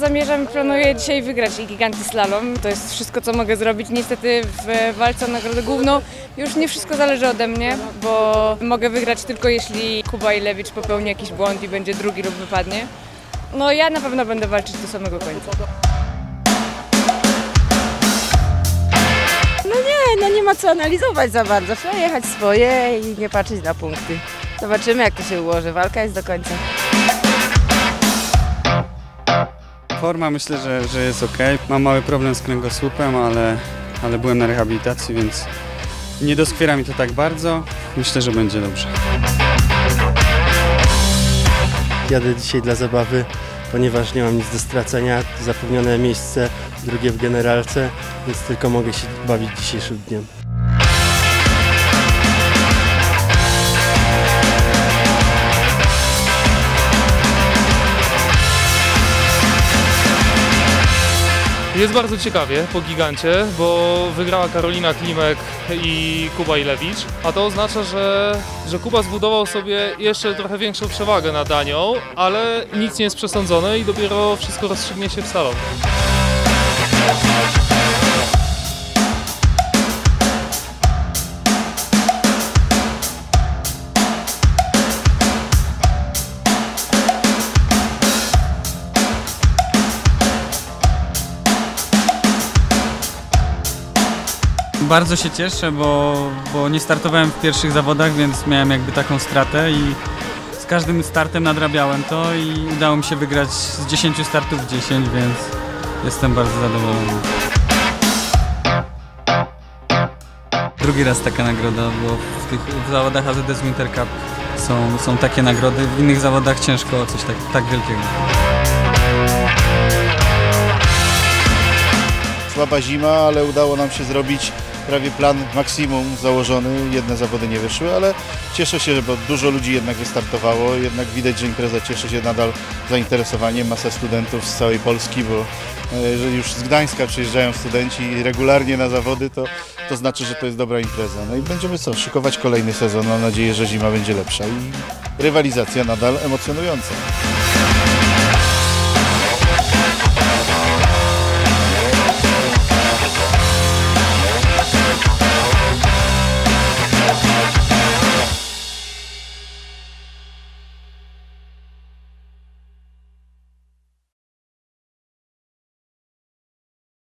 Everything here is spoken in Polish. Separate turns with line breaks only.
zamierzam, planuję dzisiaj wygrać i Giganty Slalom. To jest wszystko, co mogę zrobić. Niestety w walce o nagrodę główną już nie wszystko zależy ode mnie, bo mogę wygrać tylko jeśli Kuba Ilewicz popełni jakiś błąd i będzie drugi lub wypadnie. No ja na pewno będę walczyć do samego końca.
Nie ma co analizować za bardzo. Trzeba jechać swoje i nie patrzeć na punkty. Zobaczymy, jak to się ułoży. Walka jest do końca.
Forma myślę, że jest ok. Mam mały problem z kręgosłupem, ale byłem na rehabilitacji, więc nie doskwiera mi to tak bardzo. Myślę, że będzie dobrze.
Jadę dzisiaj dla zabawy, ponieważ nie mam nic do stracenia. Zapewnione miejsce, drugie w generalce, więc tylko mogę się bawić dzisiejszym dniem.
Jest bardzo ciekawie po gigancie, bo wygrała Karolina Klimek i Kuba Ilewicz, a to oznacza, że Kuba zbudował sobie jeszcze trochę większą przewagę nad Anią, ale nic nie jest przesądzone i dopiero wszystko rozstrzygnie się w slalomie.
Bardzo się cieszę, bo nie startowałem w pierwszych zawodach, więc miałem jakby taką stratę i z każdym startem nadrabiałem to i udało mi się wygrać z 10 startów 10, więc jestem bardzo zadowolony. Drugi raz taka nagroda, bo w zawodach AZS Winter Cup są takie nagrody, w innych zawodach ciężko o coś tak wielkiego.
Słaba zima, ale udało nam się zrobić prawie plan maksimum założony. Jedne zawody nie wyszły, ale cieszę się, bo dużo ludzi jednak wystartowało. Jednak widać, że impreza cieszy się nadal zainteresowaniem. Masa studentów z całej Polski, bo jeżeli już z Gdańska przyjeżdżają studenci regularnie na zawody, to znaczy, że to jest dobra impreza. No i będziemy szykować kolejny sezon. Mam nadzieję, że zima będzie lepsza i rywalizacja nadal emocjonująca.